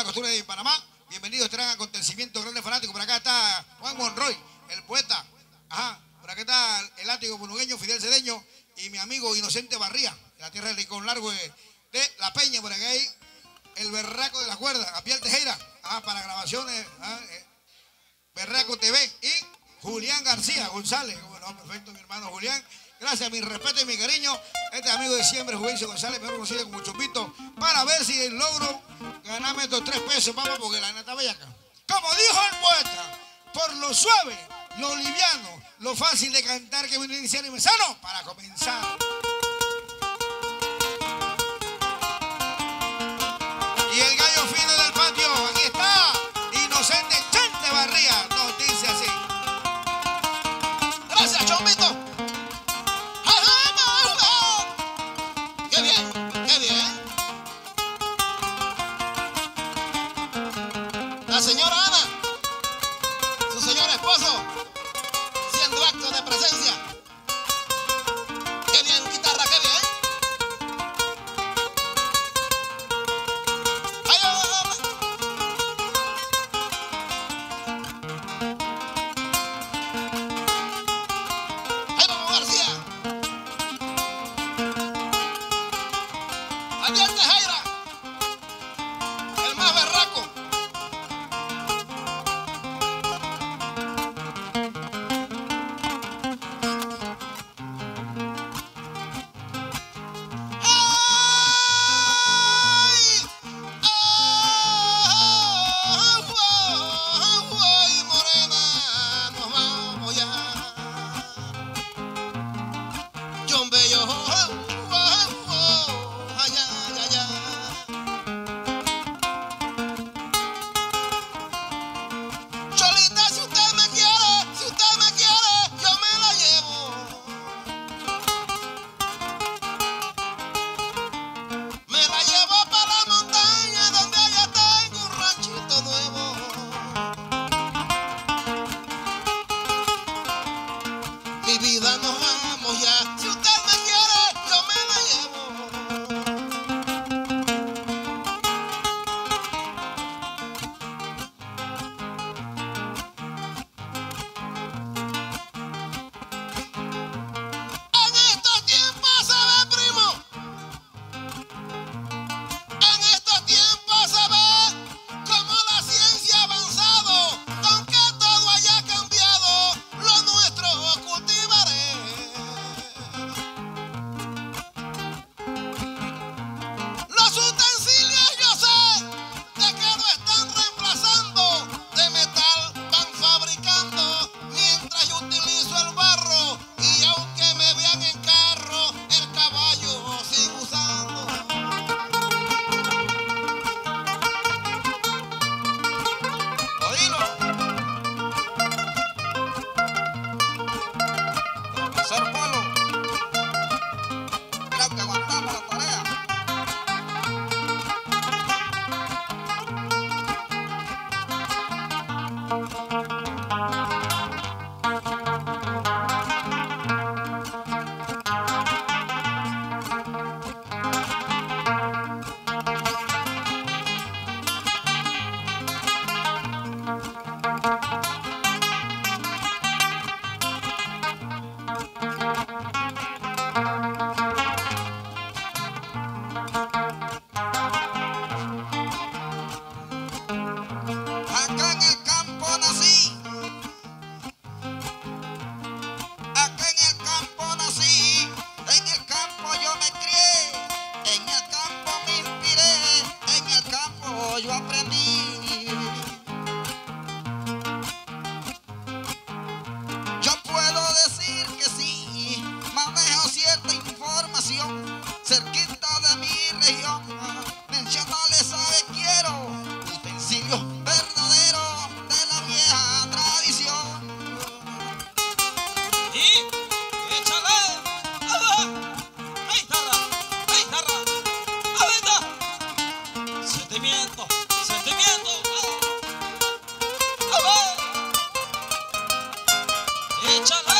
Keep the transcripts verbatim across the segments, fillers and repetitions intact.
la costura de Panamá. Bienvenidos a este gran acontecimiento, grandes fanáticos. Por acá está Juan Monroy, el poeta. Ajá. Por acá está el látigo punugueño Fidel Cedeño y mi amigo Inocente Barría, de la tierra del Rincón Largo de, de La Peña. Por acá hay el berraco de la cuerda, Apiel Tejera, ah, para grabaciones, ah, eh, Berraco T V, y Julián García González. Bueno, perfecto, mi hermano Julián. Gracias, mi respeto y mi cariño. Este amigo de siempre, Juvencio González, mejor conocido como Chupito, para ver si logro ganarme estos tres pesos, papá, porque la neta está bella acá. Como dijo el poeta, por lo suave, lo liviano, lo fácil de cantar que viene a iniciar y me sano para comenzar. Y el gallo fino del patio, aquí está, Inocente Chente Barría, nos dice así. Gracias, Chomito. ¡Qué bien, qué bien! La señora Ana, su señor esposo, siendo acto de presencia. ¡Qué bien, guitarra, qué bien! ¡Ay, ay, ay! ¡Ay, vamos, García! Apiel Tejera, el más berraco. ¡Ay! ¡Ay! ¡Ay, morena! Nos vamos ya. John Bello. Cholita, si usted me quiere, si usted me quiere, yo me la llevo. Me la llevo para la montaña donde allá tengo un ranchito nuevo. Mi vida, nos vamos ya. Si usted me quiere, yo me la llevo. En estos tiempos se ve, primo. En estos tiempos se ve como la ciencia ha avanzado. Aunque todo haya cambiado, lo nuestro cultivaré. Los utensilios yo sé de que lo están reemplazando, de metal van fabricando, mientras yo utilizo el barro, y aunque me vean en carro, el caballo sigo usando. Oílo. Profesor Polo, creo que aguantamos la tarea. Acá en el campo nací, acá en el campo nací, en el campo yo me crié, en el campo me inspiré, en el campo yo aprendí. Yo puedo decir que sí, manejo cierta información, cerquita de mi región, mencionarle sabe quiero, utensilios verdaderos de la vieja tradición. Y échale. ¡Ah! ¡Ahí tarra! ¡Ahí tarra! ¡Ahí está! Sentimiento, sentimiento. ¡Ah! ¡Ah! Échale.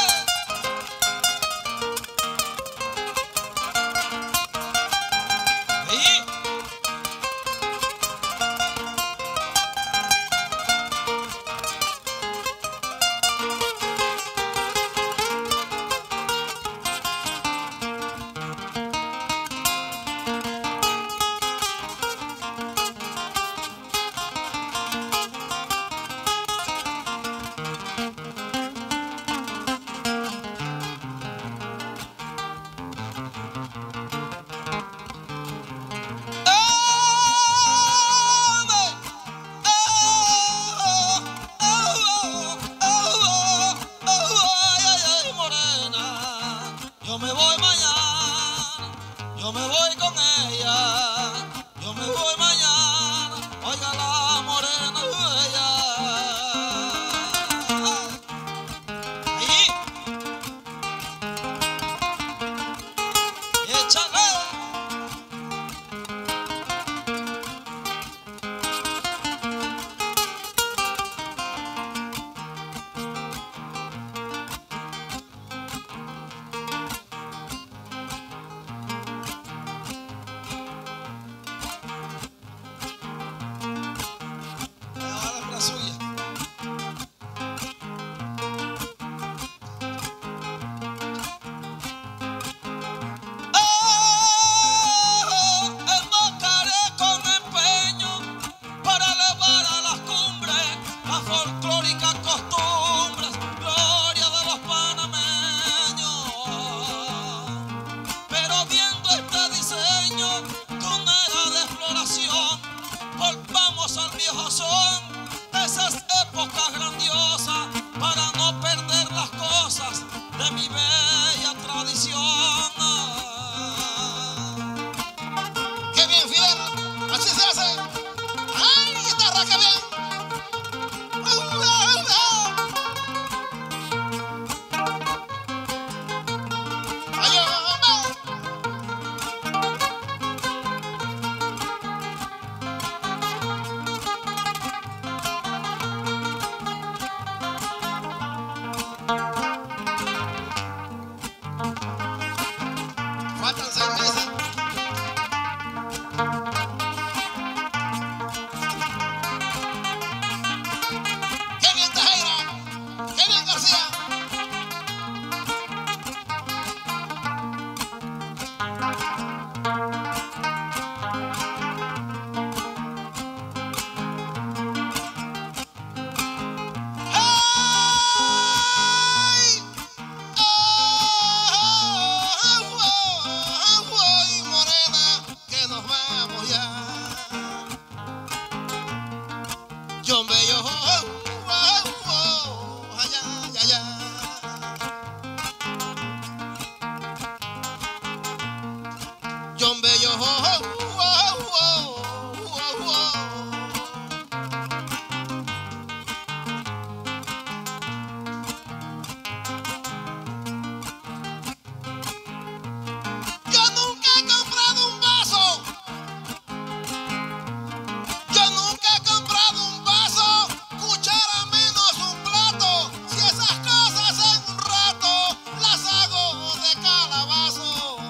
Ahí. Los viejos son de esas épocas grandiosas para no perder las cosas de mi bella tradición. ¡Qué bien, Fidel! ¡Así se hace! ¡Ay, guitarra, qué bien! ¡Ay, faltan seis meses! ¡Qué bien, Tejera! ¡Qué bien, García! ¡Ay! ¡Ay, morena! Que nos vamos ya. John Bello, oh, oh, oh, allá, allá, allá. John Bello, oh, oh, oh, oh, oh. Yo nunca he comprado un vaso. Yo nunca he comprado un vaso, cuchara menos un plato. Si esas cosas en un rato las hago de calabazo.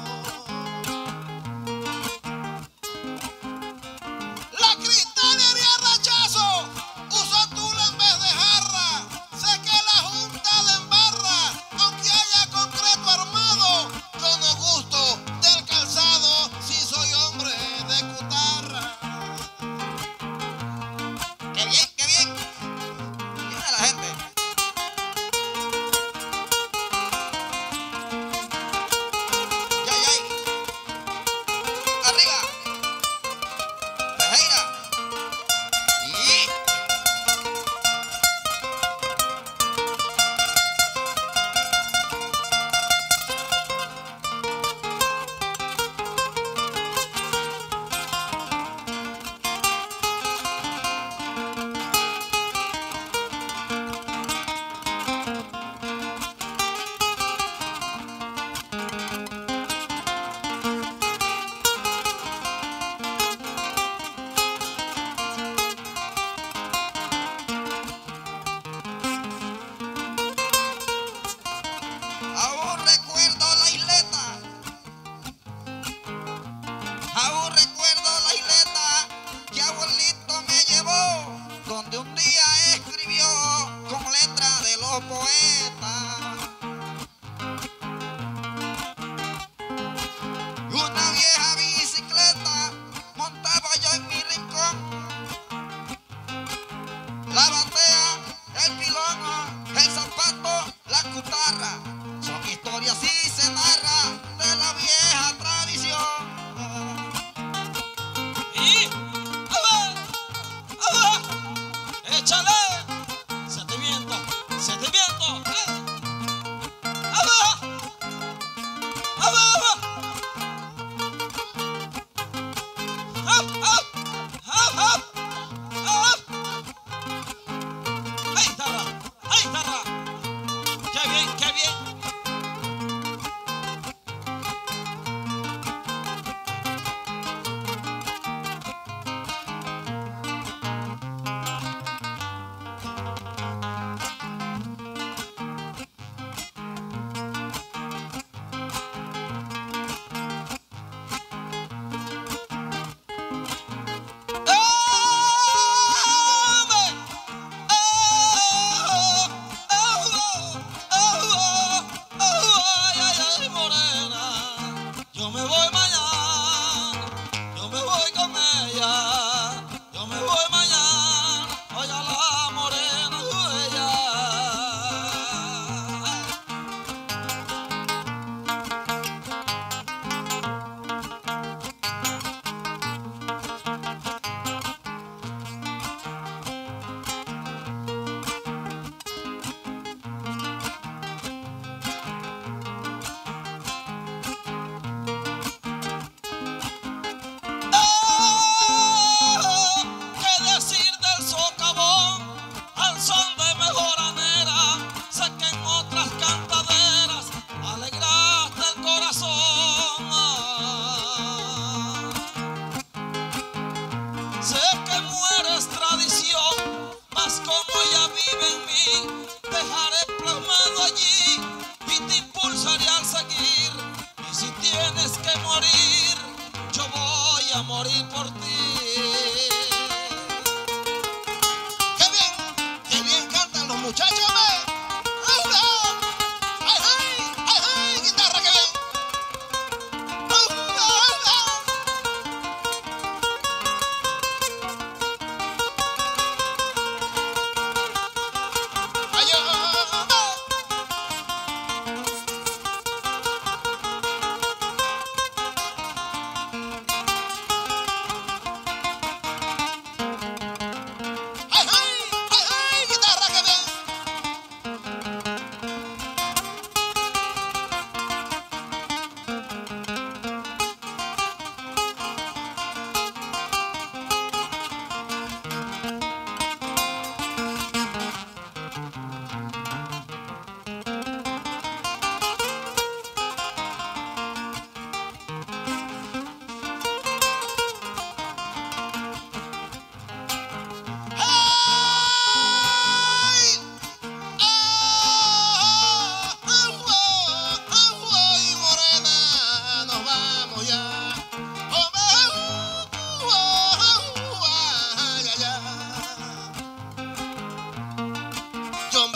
La cristalería rechazo, uso tula en vez de jarra. Sé que la junta la embarra, aunque haya concreto armado. Yo no gusto del calzado si soy hombre de cutarra. ¡Qué bien, qué bien! Mira la gente. ¡Yay, yay! ¡Arriba! ¡Tejera! ¡Y! Aún recuerdo la isleta. Aún recuerdo la isleta que abuelito me llevó, donde un día escribió con letra de los poetas una vieja bicicleta. Montaba yo en mi rincón, la batea, el pilón, el zapato, la cutarra. Son historias y se narra de la vieja tradición. Y ¡ah! ¡Ah! ¡Échale! Sentimiento, sentimiento. ¡Eh!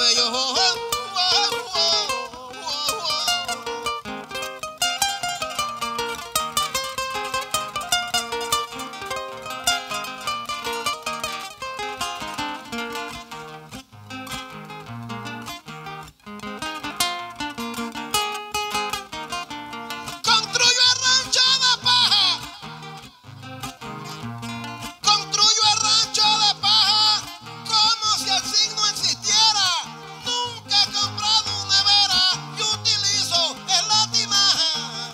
bello. Oh, oh, oh, oh, oh, oh. Construyo el rancho de paja. Construyo el rancho de paja como si el signo existiera. Nunca he comprado una nevera y utilizo el la tinaja.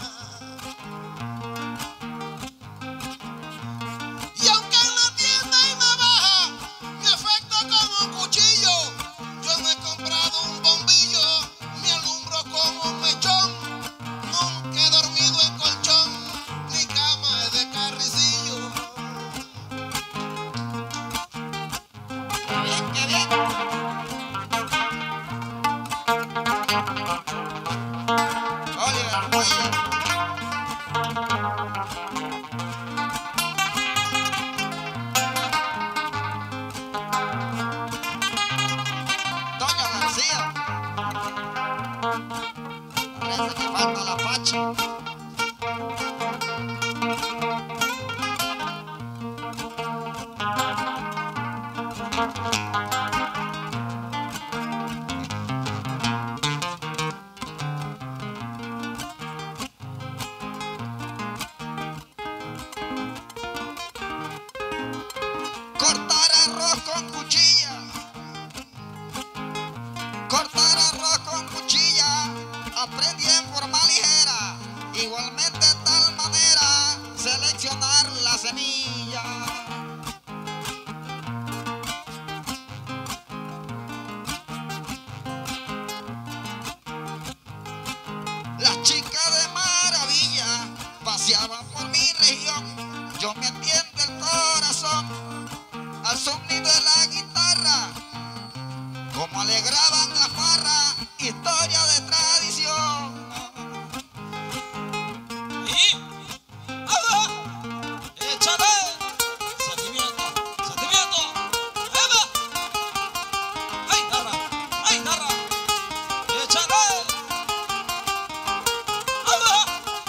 Y aunque en la tienda hay navaja, me afecta como un cuchillo. Yo no he comprado un bombillo, me alumbro como un mechón. Nunca he dormido en colchón, ni cama es de carricillo. Qué bien, qué bien. Oliver Reyes. Toño García. Parece que falta la Pacha. Cortar arroz con cuchilla. Cortar arroz con cuchilla. Aprendí en forma ligera. Igualmente de tal manera seleccionar la semilla. Las chicas de maravilla paseaban por mi región. Yo me entiendo el corazón al sonido de la guitarra, como alegraban la farra, historia de tradición. Y ¡ala! ¡Échale! Sentimiento, sentimiento. ¡Eva! ¡Ay, narra! ¡Ay, narra! ¡Échale! ¡Hala!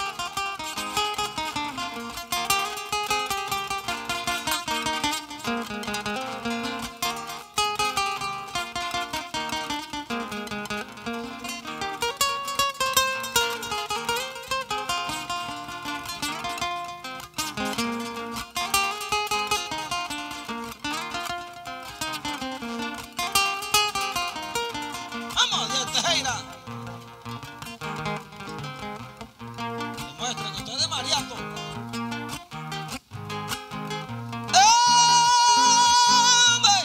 ¡Vamos, Dios Tejera! Demuestra que usted es de Mariato. ¡Hombre!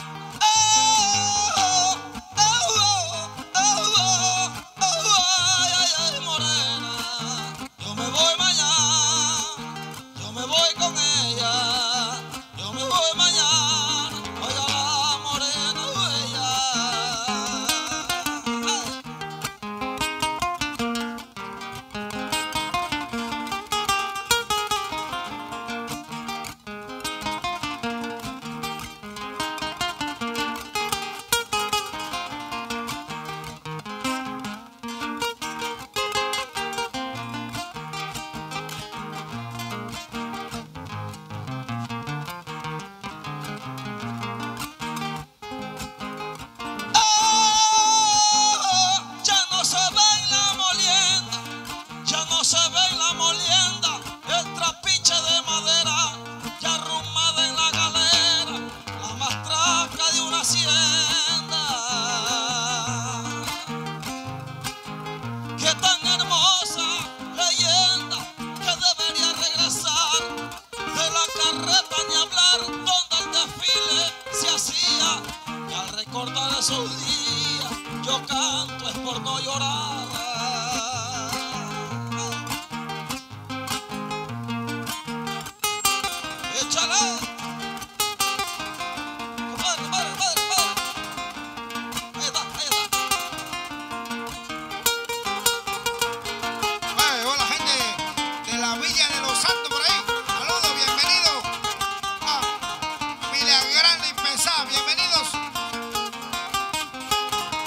¡Oh! ¡Oh! ¡Oh! ¡Oh! ¡Ay, ay, ay, morena! Yo me voy mañana. Yo me voy con ella. Yo me voy mañana. Oiga la morena bella. ¡Oh! Ya no se ve en la molienda, ya no se ve en la molienda el trapiche de madera, ya arrumada en la galera, la matraca de una hacienda. Qué tan hermosa leyenda que debería regresar de la carreta ni hablar, donde el desfile se hacía. Y al recordar esos días, yo canto es por no llorar. ¡Échale! ¡Compadre, compadre, compadre, compadre! Ahí está, ahí está. Ay, hola gente de la Villa de los Santos por ahí. Saludos, bienvenidos. Ah, familia grande y pesada, bienvenidos.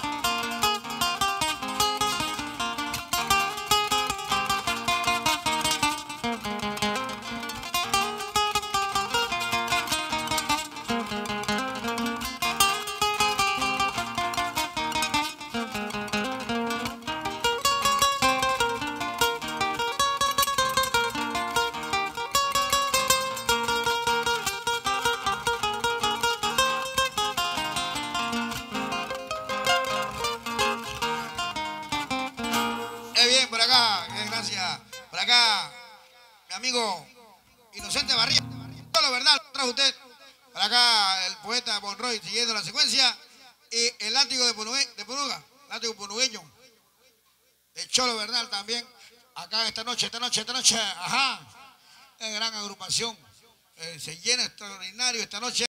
Para acá, mi amigo Inocente Barría. Solo verdad, lo trajo usted. Para acá, el poeta Monroy siguiendo la secuencia. Y el látigo de Punuga, de Punuga, látigo punugueño. De Cholo Bernal también. Acá esta noche, esta noche, esta noche. Ajá. Es gran agrupación. Eh, se llena extraordinario esta noche.